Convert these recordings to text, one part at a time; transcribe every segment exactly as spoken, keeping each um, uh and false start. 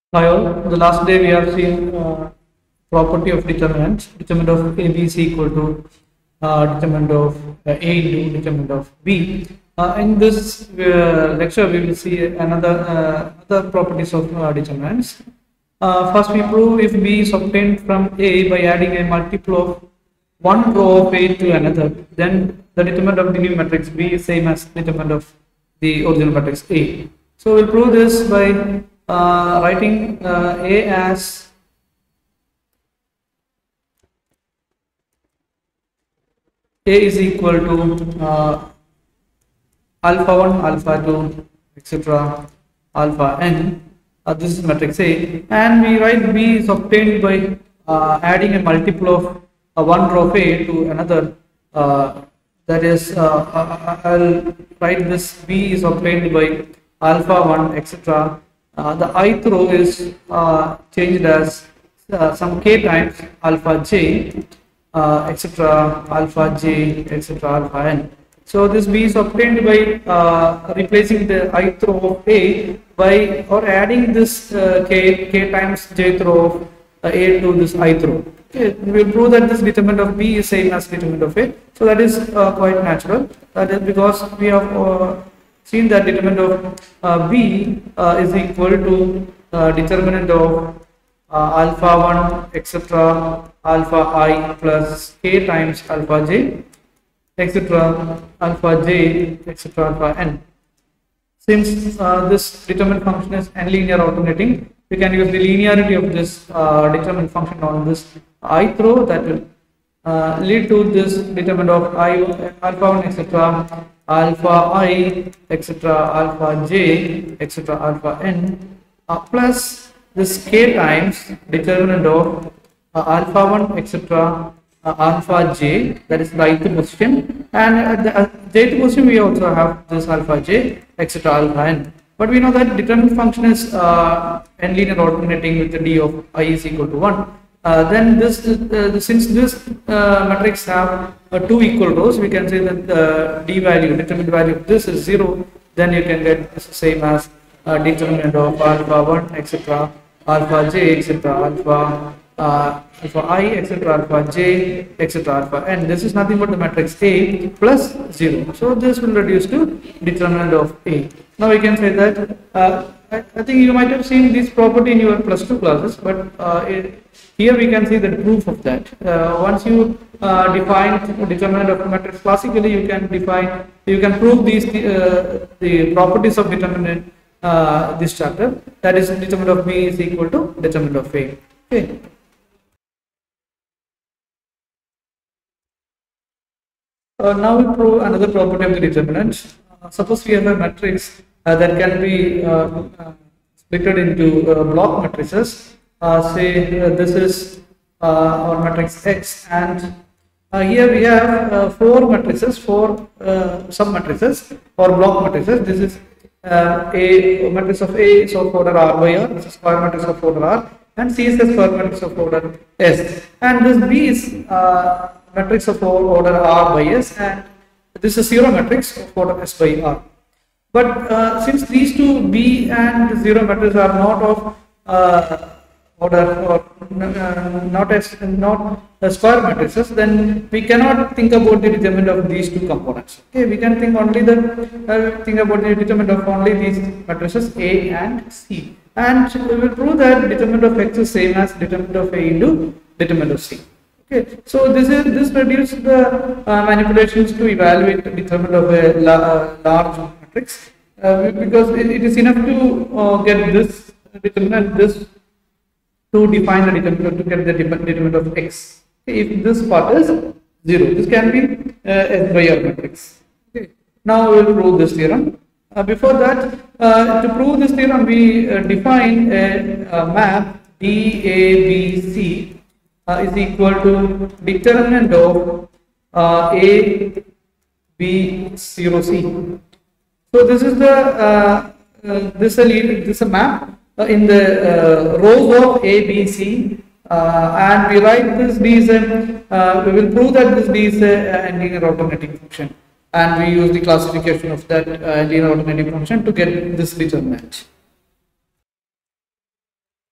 Hi all. The last day we have seen uh, property of determinant, determinant of A B is equal to uh, determinant of uh, A into determinant of B. Uh, in this uh, lecture, we will see another uh, other properties of uh, determinants. Uh, first, we prove if B is obtained from A by adding a multiple of one row of A to another, then the determinant of the new matrix B is same as determinant of the original matrix A. So we'll prove this by uh, writing uh, A as A is equal to uh, alpha one, alpha two, et cetera, alpha n. Uh, this is matrix A, and we write B is obtained by uh, adding a multiple of uh, one row of A to another. Uh, that is, uh, I'll write this B is obtained by alpha one, et cetera. Uh, the ith row is uh, changed as uh, some k times alpha j, uh, et cetera, alpha j, et cetera, alpha n. So this B is obtained by uh, replacing the ith row of A by or adding this uh, k, k times jth row of uh, A to this ith row. Okay, we will prove that this determinant of B is same as determinant of A. So that is uh, quite natural. That is because we have uh, seen that determinant of uh, B uh, is equal to uh, determinant of uh, alpha one, et cetera, alpha I plus k times alpha j, et cetera, alpha j, et cetera, alpha n. Since uh, this determinant function is n-linear alternating, we can use the linearity of this uh, determinant function on this ith row that will uh, lead to this determinant of I alpha one, et cetera, alpha I, et cetera, alpha j, et cetera, alpha n, uh, plus this k times determinant of uh, alpha one, et cetera, uh, alpha j, that is the ith position, and at the uh, jth position we also have this alpha j, et cetera, alpha n. But we know that determinant function is uh, n-linear alternating with the d of I is equal to one. Uh, then this, uh, since this uh, matrix have uh, two equal rows, we can say that the d value, determinant value of this is zero. Then you can get the same as uh, determinant of alpha one, et cetera, alpha j, et cetera, alpha uh, alpha I, et cetera, alpha j, et cetera, alpha n. This is nothing but the matrix A plus zero. So this will reduce to determinant of A. Now we can say that uh, I, I think you might have seen this property in your plus two classes, but uh, it, here we can see the proof of that. Uh, once you uh, define determinant of a matrix classically, you can define, you can prove these uh, the properties of determinant uh, this chapter. That is, determinant of B is equal to determinant of A. Okay. Uh, now we prove another property of the determinant. Uh, suppose we have a matrix uh, that can be uh, uh, split into uh, block matrices. Uh, say uh, this is uh, our matrix X, and uh, here we have uh, four matrices, four uh, sub matrices or block matrices. This is uh, a matrix of A is of order R by R. This is square matrix of order R, and C is a square matrix of order S. And this B is uh, matrix of order R by S, and this is zero matrix of order S by R. But uh, since these two B and zero matrices are not of uh, order or uh, not as not the square matrices, then we cannot think about the determinant of these two components. Okay, we can think only the uh, think about the determinant of only these matrices A and C, and we will prove that determinant of X is same as determinant of A into determinant of C. Okay, so this is this reduces the uh, manipulations to evaluate the determinant of a la uh, large matrix uh, because it, it is enough to uh, get this determinant, this to define the determinant, to get the determinant of X. Okay, if this part is zero, this can be uh, S by R matrix. Okay, now we will prove this theorem. Uh, before that, uh, to prove this theorem, we uh, define a, a map D A B C. Uh, is equal to determinant of uh, A, B, zero, C. So this is the uh, uh, this is a this is a map uh, in the uh, rows of A, B, C, uh, and we write this D is a, uh, we will prove that this D is a, a linear alternating function, and we use the classification of that uh, linear alternating function to get this determinant.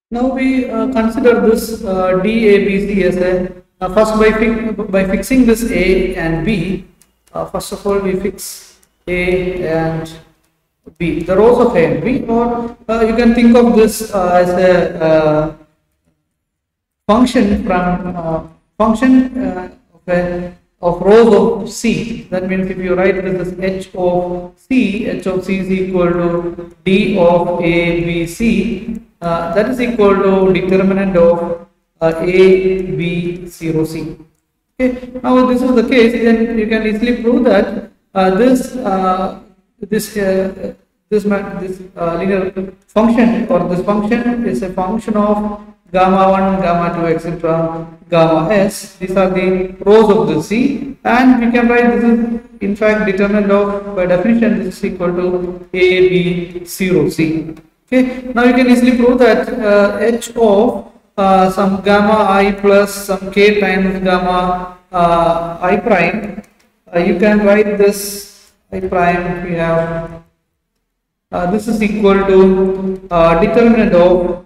Now we uh, consider this uh, D A B C as a uh, first by fi by fixing this A and B. Uh, first of all, we fix A and B, the rows of A and B, or uh, you can think of this uh, as a uh, function from uh, function uh, of, a, of rows of C. That means if you write this as H of C, H of C is equal to D of A B C. Uh, that is equal to determinant of uh, A B zero C. Okay. Now, if this is the case, then you can easily prove that uh, this uh, this uh, this this uh, linear function, or this function is a function of gamma one, gamma two, et cetera, gamma s. These are the rows of the C, and we can write this is in fact determinant of, by definition, this is equal to A B zero C. Okay. Now you can easily prove that uh, H of uh, some gamma I plus some k times gamma uh, I prime. Uh, you can write this I prime. We have uh, this is equal to uh, determinant of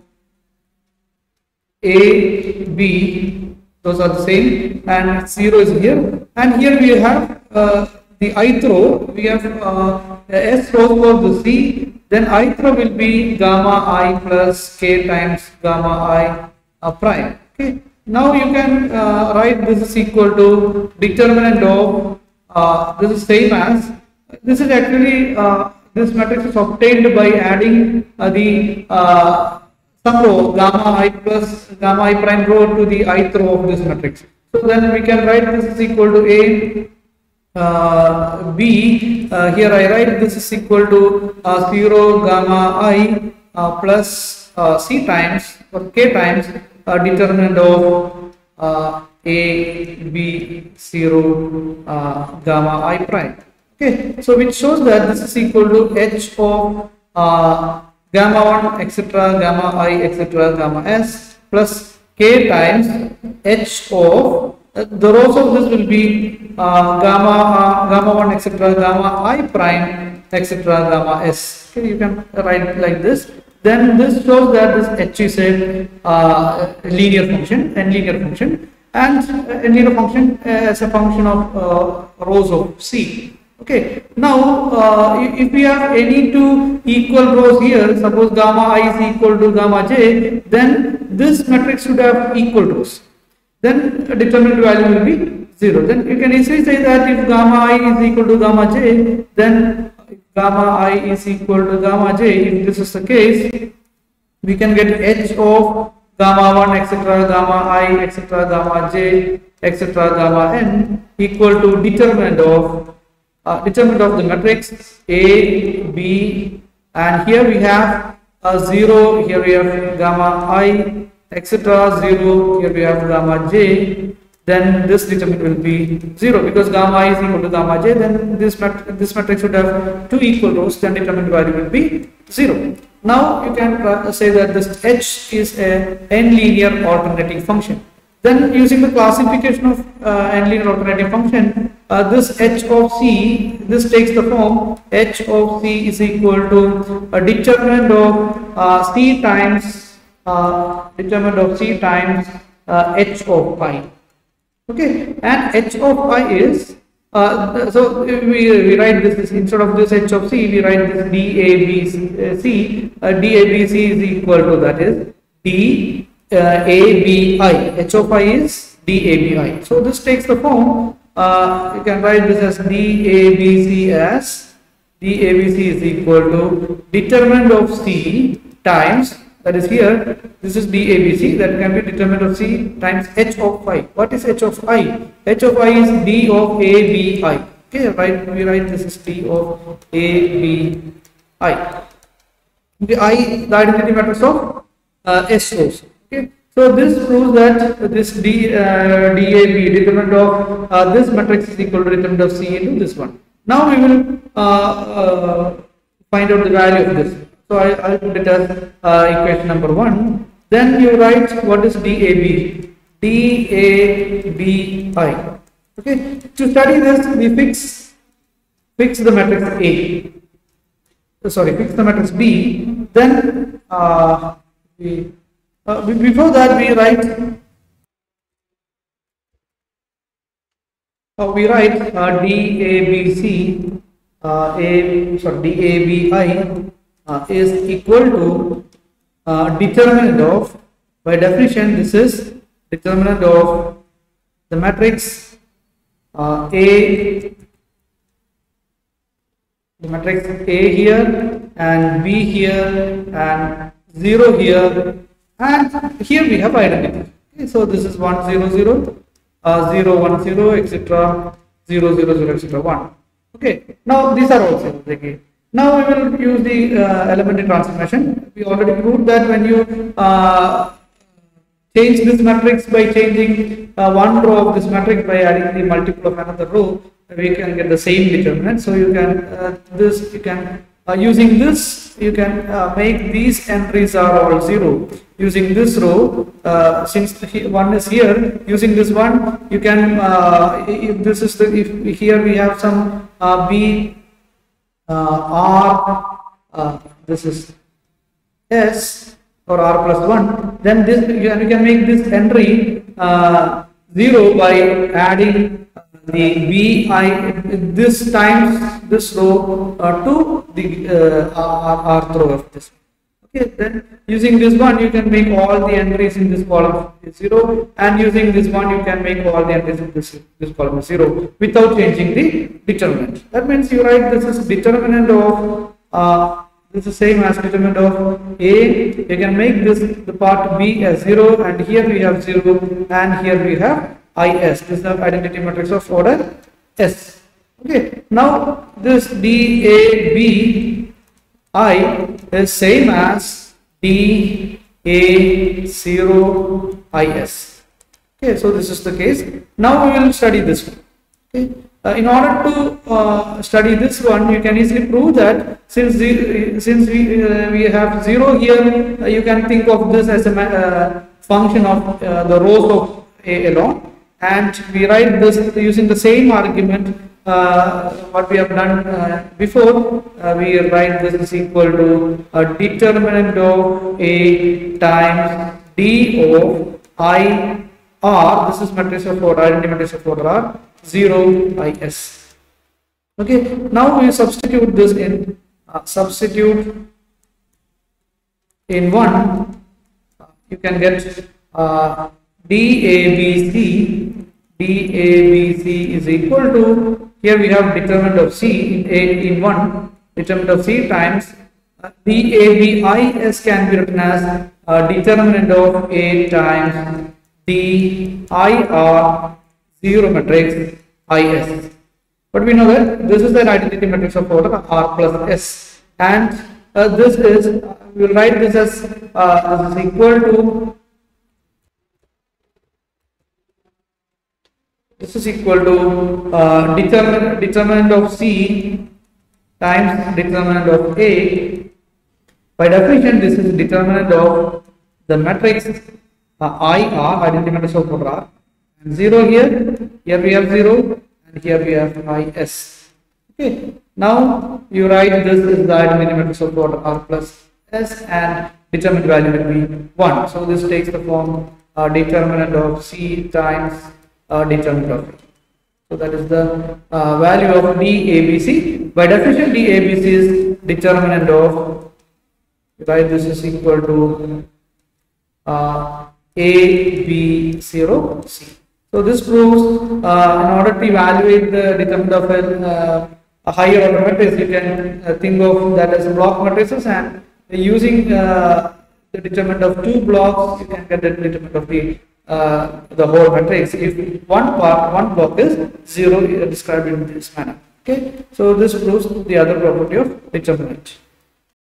A B. Those are the same, and zero is here. And here we have uh, the ith row. We have uh, S rows for the C. Then ith row will be gamma I plus k times gamma I uh, prime. Okay. Now you can uh, write this is equal to determinant of uh, this is same as, this is actually uh, this matrix is obtained by adding uh, the uh, some row gamma I plus gamma I prime row to the ith row of this matrix. So then we can write this is equal to A uh, B. Uh, here I write this is equal to uh, zero gamma I uh, plus uh, C times or K times uh, determinant of uh, A B zero uh, gamma I prime. Okay, so which shows that this is equal to H of uh, gamma one, et cetera, gamma I, et cetera, gamma s plus k times H of uh, the rows of this will be uh, gamma uh, gamma one, et cetera, gamma I prime, et cetera, gamma s. Okay, you can write like this. Then this shows that this H is a uh, linear function, and linear function, and a linear function as a function of uh, rows of C. Okay, now uh, if we have any two equal rows here, suppose gamma I is equal to gamma j, then this matrix should have equal rows. Then a determinant value will be zero. Then you can easily say that if gamma I is equal to gamma j, then gamma I is equal to gamma j. If this is the case, we can get H of gamma one, et cetera, gamma I, et cetera, gamma j, et cetera, gamma n equal to determinant of uh, determinant of the matrix A, B, and here we have a zero. Here we have gamma I, et cetera, zero. Here we have gamma j. Then this determinant will be zero, because gamma I is equal to gamma j. Then this mat this matrix should have two equal rows. Then determinant value will be zero. Now you can uh, say that this H is a n-linear alternating function. Then using the classification of uh, n-linear alternating function, uh, this H of C, this takes the form H of C is equal to a determinant of uh, C times uh, determinant of C times uh, H of I. Okay, and H of I is uh, so we, we write this instead of this H of C, we write this D A B C. Uh, D A B C is equal to, that is D uh, A B I. H of I is D A B I. So this takes the form. Uh, you can write this as D A B C as D A B C is equal to determinant of C times, that is here, this is D A B C, that can be determinant of C times H of I. What is H of I? H of I is D of A B I. Okay, right, we write this is D of A B I. The I, the identity matrix of uh, S rows. Okay, so this proves that this D, uh, D A B, determinant of uh, this matrix is equal to determinant of C into this one. Now we will uh, uh, find out the value of this. So I will put it as uh, equation number one. Then you write what is D A B. D A B I. Okay. To study this, we fix fix the matrix A. Sorry, fix the matrix B. Then uh, we uh, be- before that we write uh, we write uh, D A B C uh, A sorry D A B I uh, is equal to uh, determinant of, by definition this is determinant of the matrix uh, A, the matrix A here and B here and zero here, and here we have identity. Okay, so this is one zero zero, uh, zero one zero, etc. zero zero zero, etc. one. Okay, now these are all zeros again. Now we will use the uh, elementary transformation. We already proved that when you uh, change this matrix by changing uh, one row of this matrix by adding the multiple of another row, we can get the same determinant. So you can uh, this you can uh, using this you can uh, make these entries are all zero. Using this row, uh, since the, one is here, using this one you can uh, if this is the if here we have some uh, B uh, R uh, this is S or R plus one, then this you can, you can make this entry uh, zero by adding the B I this times this row uh, to the uh, R, R row of this. Okay, then using this one you can make all the entries in this column zero, and using this one you can make all the entries in this this column zero without changing the determinant. That means you write this is determinant of uh, this is same as determinant of A. You can make this the part B as zero, and here we have zero, and here we have I S. This is the identity matrix of order S. Okay. Now this D A B I is same as D A zero I S. Okay. So this is the case. Now we will study this one. Okay. Uh, in order to uh, study this one, you can easily prove that since the, since we uh, we have zero here, uh, you can think of this as a uh, function of uh, the rows of A alone, and we write this using the same argument uh, what we have done uh, before. Uh, we write this is equal to a determinant of A times D of I R. This is matrix of order, identity matrix of order R. zero I S. Okay, now we substitute this in uh, substitute in one. Uh, you can get uh, D A B C. D A B C is equal to, here we have determinant of C in A in one, determinant of C times uh, D A B I S can be written as uh, determinant of A times D I R zero matrix I S. But we know that this is the identity matrix of order R plus S, and uh, this is uh, we will write this as uh, this is equal to this is equal to uh, determinant determinant of C times determinant of A. By definition, this is determinant of the matrix uh, I R, identity matrix of order R. And zero here, here we have zero, and here we have I S. Okay, now you write this is the identity matrix of order R plus S, and determinant value will be one. So this takes the form uh, determinant of C times uh, determinant of A. So that is the uh, value of D A B C. By definition, D A B C is determinant of, write this is equal to uh, A B zero C. So this proves uh, in order to evaluate the determinant of a, uh, a higher order matrix, you can uh, think of that as block matrices, and using uh, the determinant of two blocks, you can get the determinant of the uh, the whole matrix if one part, one block is zero, uh, described in this manner. Okay, so this proves the other property of determinant.